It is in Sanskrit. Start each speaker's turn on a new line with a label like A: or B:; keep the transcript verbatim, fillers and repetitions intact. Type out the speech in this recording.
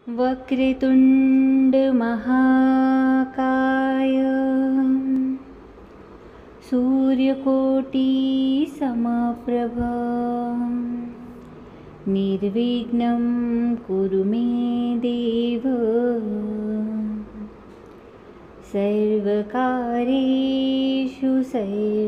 A: वक्रतुण्ड महाकाय सूर्यकोटि समप्रभ निर्विघ्नं कुरु मे देव सर्वकार्येषु सर्वदा।